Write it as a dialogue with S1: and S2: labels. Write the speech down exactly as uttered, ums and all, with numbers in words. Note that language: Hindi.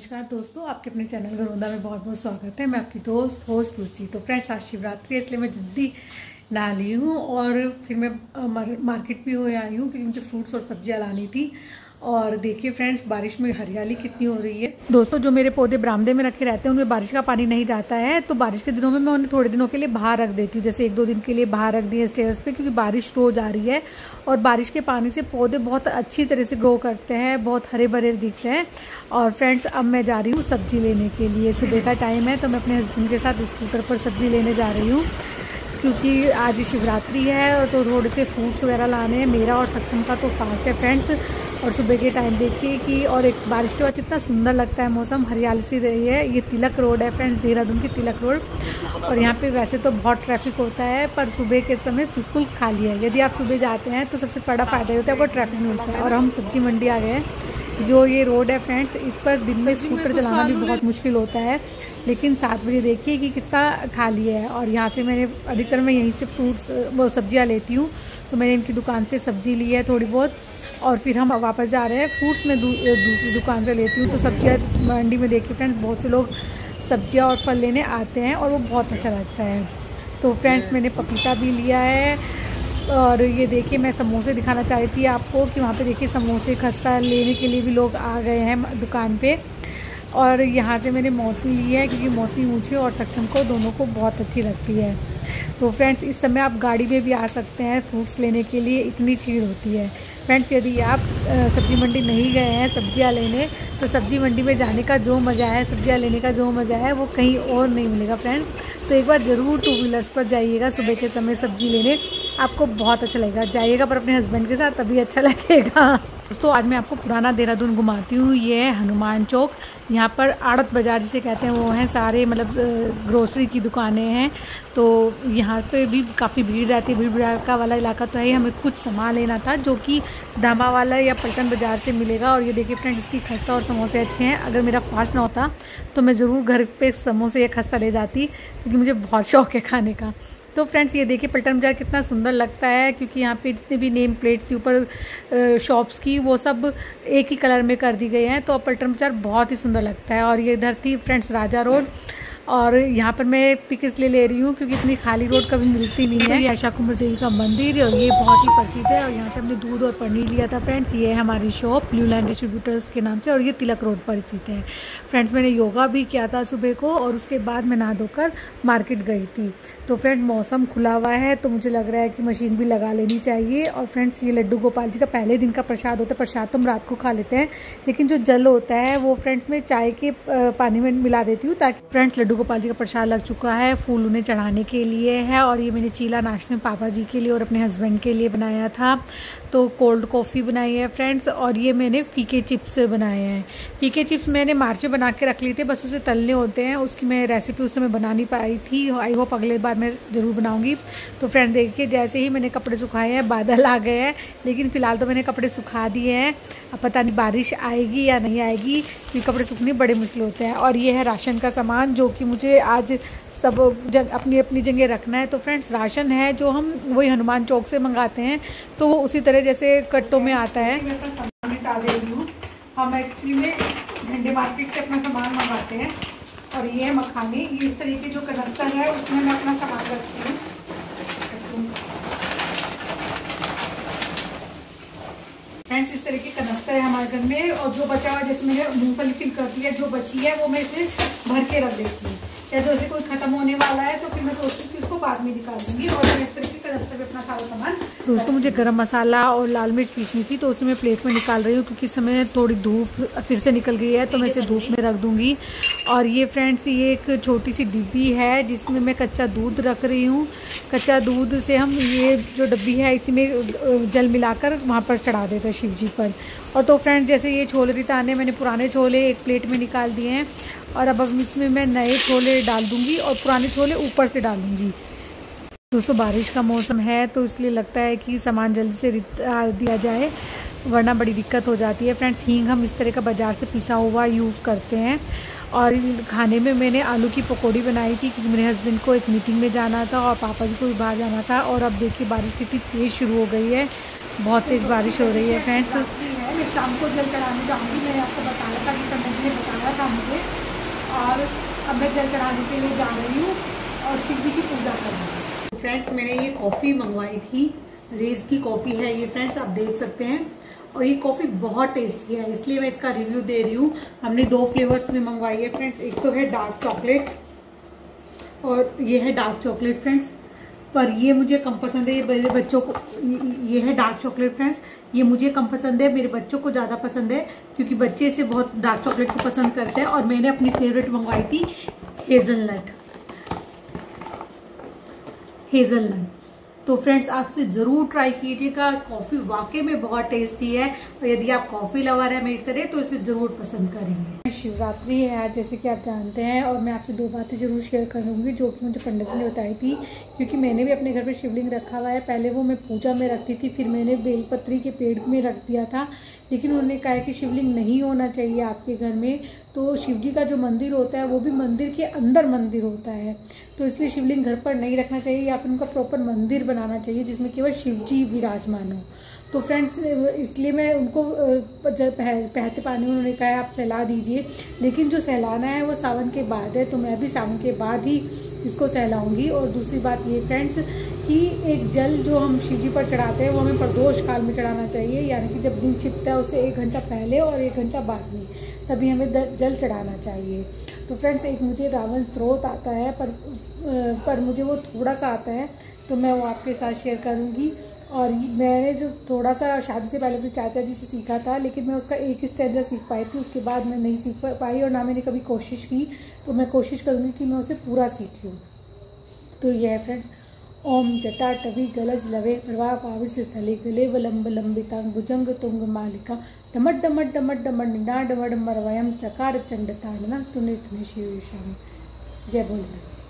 S1: नमस्कार दोस्तों, आपके अपने चैनल घरोंदा में बहुत बहुत स्वागत है। मैं आपकी दोस्त होस्ट रुचि। तो फ्रेंड्स, आज शिवरात्रि है इसलिए मैं जल्दी नहा ली हूँ और फिर मैं मार्केट भी हो आई हूँ क्योंकि मुझे फ्रूट्स और सब्जियाँ लानी थी। और देखिए फ्रेंड्स, बारिश में हरियाली कितनी हो रही है। दोस्तों, जो मेरे पौधे बरामदे में रखे रहते हैं उनमें बारिश का पानी नहीं जाता है, तो बारिश के दिनों में मैं उन्हें थोड़े दिनों के लिए बाहर रख देती हूँ। जैसे एक दो दिन के लिए बाहर रख दिए स्टेयर्स पे, क्योंकि बारिश रोज आ रही है और बारिश के पानी से पौधे बहुत अच्छी तरह से ग्रो करते हैं, बहुत हरे भरे दिखते हैं। और फ्रेंड्स, अब मैं जा रही हूँ सब्जी लेने के लिए। सुबह का टाइम है तो मैं अपने हस्बैंड के साथ स्कूटर पर सब्जी लेने जा रही हूँ क्योंकि आज शिवरात्रि है तो थोड़े से फ्रूट्स वगैरह लाने हैं। मेरा और सक्षम का तो फास्ट है फ्रेंड्स। और सुबह के टाइम देखिए कि और एक बारिश के बाद कितना सुंदर लगता है मौसम, हरियाली सी रही है। ये तिलक रोड है फ्रेंड्स, देहरादून की तिलक रोड। और यहाँ पे वैसे तो बहुत ट्रैफिक होता है पर सुबह के समय बिल्कुल खाली है। यदि आप सुबह जाते हैं तो सबसे बड़ा फ़ायदा होता है, आपको ट्रैफिक मिलता है। और हम सब्जी मंडी आ गए हैं। जो ये रोड है फ्रेंड्स, इस पर दिन में स्कूटर चलाना भी बहुत मुश्किल होता है, लेकिन सात बजे देखिए कि कितना खाली है। और यहाँ से मैंने अधिकतर मैं यहीं से फ्रूट्स वो सब्जियाँ लेती हूँ, तो मैंने इनकी दुकान से सब्जी ली है थोड़ी बहुत। और फिर हम वापस जा रहे हैं। फ्रूट्स में दू, दूसरी दुकान से लेती हूँ। तो सब्जियाँ मंडी में देखिए फ्रेंड्स, बहुत से लोग सब्जियाँ और फल लेने आते हैं और वो बहुत अच्छा लगता है। तो फ्रेंड्स, मैंने पपीता भी लिया है। और ये देखिए, मैं समोसे दिखाना चाह रही थी आपको कि वहाँ पे देखिए समोसे खस्ता लेने के लिए भी लोग आ गए हैं दुकान पे। और यहाँ से मैंने मौसमी ली है क्योंकि मौसमी मुझे और सक्षम को दोनों को बहुत अच्छी लगती है। तो फ्रेंड्स, इस समय आप गाड़ी में भी आ सकते हैं फ्रूट्स लेने के लिए, इतनी भीड़ होती है। फ्रेंड्स, यदि आप सब्जी मंडी नहीं गए हैं सब्जियां लेने, तो सब्जी मंडी में जाने का जो मज़ा है, सब्जियां लेने का जो मज़ा है, वो कहीं और नहीं मिलेगा फ्रेंड्स। तो एक बार ज़रूर टू व्हीलर्स पर जाइएगा सुबह के समय सब्जी लेने, आपको बहुत अच्छा लगेगा। जाइएगा पर अपने हस्बैंड के साथ, तभी अच्छा लगेगा। दोस्तों, आज मैं आपको पुराना देहरादून घुमाती हूँ। ये है हनुमान चौक। यहाँ पर आड़त बाज़ार जिसे कहते हैं वो हैं सारे, मतलब ग्रोसरी की दुकानें हैं। तो यहाँ पे भी काफ़ी भीड़ रहती है। भीड़ भड़ाका वाला इलाका तो है ही। हमें कुछ सामान लेना था जो कि धामा वाला या पलटन बाज़ार से मिलेगा। और ये देखिए फ्रेंड्स, इसकी खस्ता और समोसे अच्छे हैं। अगर मेरा फास्ट ना होता तो मैं ज़रूर घर पे समोसे या खस्ता ले जाती, क्योंकि मुझे बहुत शौक है खाने का। तो फ्रेंड्स, ये देखिए पलटन बाज़ार कितना सुंदर लगता है, क्योंकि यहाँ पे जितने भी नेम प्लेट्स थी ऊपर शॉप्स की, वो सब एक ही कलर में कर दी गई हैं। तो पलटन बाज़ार बहुत ही सुंदर लगता है। और ये इधर थी फ्रेंड्स राजा रोड। और यहाँ पर मैं पिक इसलिए ले रही हूँ क्योंकि इतनी खाली रोड कभी मिलती नहीं है। ये आशा कुमार देवी का मंदिर और ये बहुत ही प्रसिद्ध है। और यहाँ से हमने दूध और पनीर लिया था फ्रेंड्स। ये है हमारी शॉप न्यू लैंड डिस्ट्रीब्यूटर्स के नाम से, और ये तिलक रोड पर स्थित है। फ्रेंड्स, मैंने योगा भी किया था सुबह को और उसके बाद मैं नहा धोकर मार्केट गई थी। तो फ्रेंड, मौसम खुला हुआ है तो मुझे लग रहा है कि मशीन भी लगा लेनी चाहिए। और फ्रेंड्स, ये लड्डू गोपाल जी का पहले दिन का प्रसाद होता है। प्रसाद तो हम रात को खा लेते हैं, लेकिन जो जल होता है वो फ्रेंड्स मैं चाय के पानी में मिला देती हूँ, ताकि फ्रेंड्स लड्डू गोपाल जी का प्रसाद लग चुका है। फूल उन्हें चढ़ाने के लिए है। और ये मैंने चीला नाश्ते में पापा जी के लिए और अपने हस्बैंड के लिए बनाया था। तो कोल्ड कॉफ़ी बनाई है फ्रेंड्स। और ये मैंने फीके चिप्स बनाए हैं। फीके चिप्स मैंने मार्च में बना के रख लिए थे, बस उसे तलने होते हैं। उसकी मैं रेसिपी उस समय बना नहीं पाई थी। आई होप अगले बार मैं ज़रूर बनाऊंगी। तो फ्रेंड देखिए, जैसे ही मैंने कपड़े सुखाए हैं बादल आ गए हैं, लेकिन फ़िलहाल तो मैंने कपड़े सुखा दिए हैं। अब पता नहीं बारिश आएगी या नहीं आएगी, क्योंकि कपड़े सूखने बड़े मुश्किल होते हैं। और ये है राशन का सामान जो कि मुझे आज सब जग अपनी अपनी जगह रखना है। तो फ्रेंड्स, राशन है जो हम वही हनुमान चौक से मंगाते हैं, तो वो उसी तरह जैसे कट्टों में आता है। हम एक्चुअली में झंडे मार्केट से अपना सामान मंगाते हैं। और ये है मखाने। ये इस तरीके जो कनस्तर है उसमें मैं अपना सामान रखती हूँ। फ्रेंड्स, इस तरह की कनस्तर है हमारे घर में। और जो बचा हुआ, जैसे मैंने मूंगफली फिल कर दी है, जो बची है वो मैं इसे भर के रख देती हूँ। या जो ऐसे कोई खत्म होने वाला है तो फिर मैं सोचती हूँ कि उसको बाद में निकाल दूंगी। और मैं इस तरह की कनस्तर में अपना सारा सामान। दोस्तों, मुझे गरम मसाला और लाल मिर्च पीसनी थी, तो उसे मैं प्लेट में निकाल रही हूँ, क्योंकि इस समय थोड़ी धूप फिर से निकल गई है, तो मैं इसे धूप में रख दूँगी। और ये फ्रेंड्स, ये एक छोटी सी डिब्बी है जिसमें मैं कच्चा दूध रख रही हूँ। कच्चा दूध से हम, ये जो डिब्बी है इसी में जल मिलाकर वहाँ पर चढ़ा देते हैं शिव जी पर। और तो फ्रेंड्स, जैसे ये छोले रिताने, मैंने पुराने छोले एक प्लेट में निकाल दिए हैं। और अब अब इसमें मैं नए छोले डाल दूँगी और पुराने छोले ऊपर से डालूँगी। दोस्तों, बारिश का मौसम है तो इसलिए लगता है कि सामान जल्दी से दिया जाए, वरना बड़ी दिक्कत हो जाती है। फ्रेंड्स, हींग हम इस तरह का बाज़ार से पिसा हुआ यूज़ करते हैं। और खाने में मैंने आलू की पकौड़ी बनाई थी, क्योंकि मेरे हस्बैंड को एक मीटिंग में जाना था और पापा जी को भी बाहर जाना था। और अब देखिए बारिश कितनी तेज़ शुरू हो गई है, बहुत तेज़ बारिश हो रही है फ्रेंड्स। मैं शाम को जल चढ़ाने जाऊँगी, मैंने आपको बताया था कि ने बताया था मुझे। और अब मैं जल चढ़ाने के लिए जा रही हूँ और शिव जी की पूजा करनी है। फ्रेंड्स मैंने ये कॉफ़ी मंगवाई थी, रेज की कॉफ़ी है ये फ्रेंड्स, आप देख सकते हैं। और ये कॉफ़ी बहुत टेस्टी है, इसलिए मैं इसका रिव्यू दे रही हूँ। हमने दो फ्लेवर्स में मंगवाई है फ्रेंड्स, एक तो है डार्क चॉकलेट और ये है डार्क चॉकलेट फ्रेंड्स। पर ये मुझे कम पसंद है, ये मेरे बच्चों को, ये है डार्क चॉकलेट फ्रेंड्स, ये मुझे कम पसंद है, मेरे बच्चों को ज़्यादा पसंद है क्योंकि बच्चे इसे बहुत डार्क चॉकलेट को पसंद करते हैं। और मैंने अपनी फेवरेट मंगवाई थी हेजलनट हेजलनट तो फ्रेंड्स आपसे ज़रूर ट्राई कीजिएगा, कॉफ़ी वाकई में बहुत टेस्टी है। और यदि आप कॉफ़ी लवर है मेरी तरह तो इसे ज़रूर पसंद करेंगे। शिवरात्रि है आज, जैसे कि आप जानते हैं, और मैं आपसे दो बातें ज़रूर शेयर करूंगी जो कि मुझे पंडित जी ने बताई थी। क्योंकि मैंने भी अपने घर पे शिवलिंग रखा हुआ है, पहले वो मैं पूजा में रखती थी, फिर मैंने बेलपत्री के पेड़ में रख दिया था। लेकिन उन्होंने कहा कि शिवलिंग नहीं होना चाहिए आपके घर में, तो शिव जी का जो मंदिर होता है वो भी मंदिर के अंदर मंदिर होता है, तो इसलिए शिवलिंग घर पर नहीं रखना चाहिए, या फिर उनका प्रॉपर मंदिर बनाना चाहिए जिसमें केवल शिव जी विराजमान हो। तो फ्रेंड्स इसलिए मैं उनको जब बहते पानी में उन्होंने कहा आप सहला दीजिए, लेकिन जो सहलाना है वो सावन के बाद है, तो मैं भी सावन के बाद ही इसको सहलाऊंगी। और दूसरी बात ये फ्रेंड्स कि एक जल जो हम शिव जी पर चढ़ाते हैं वो हमें प्रदोष काल में चढ़ाना चाहिए, यानी कि जब दिन छिपता है उससे एक घंटा पहले और एक घंटा बाद में, तभी हमें जल चढ़ाना चाहिए। तो फ्रेंड्स एक मुझे रावण स्रोत आता है, पर पर मुझे वो थोड़ा सा आता है, तो मैं वो आपके साथ शेयर करूँगी। और मैंने जो थोड़ा सा शादी से पहले अपने चाचा जी से सीखा था, लेकिन मैं उसका एक ही स्टैंडर सीख पाई थी, उसके बाद मैं नहीं सीख पाई और ना मैंने कभी कोशिश की। तो मैं कोशिश करूँगी कि मैं उसे पूरा सीख लूँ। तो यह है फ्रेंड्स, ओम जटा टवी गलज लवे प्रभा पावि से स्थले गले वलंब लंबितांग भुजंग तुंग मालिका डमट डमट डमट डमट निडा डमट मरवयम चकार चंडतानना तुने तुने शिव शामी। जय भोलेनाथ।